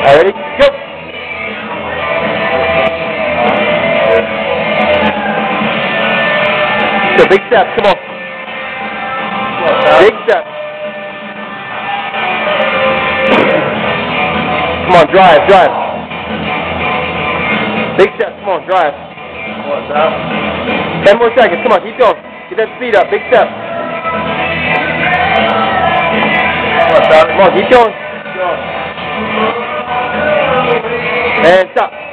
All right, ready? Go. So big steps, come on. Big steps. Come on, drive. Big steps, come on, drive. 10 more seconds, come on, keep going. Get that speed up, big step. Come on, keep going. And stop.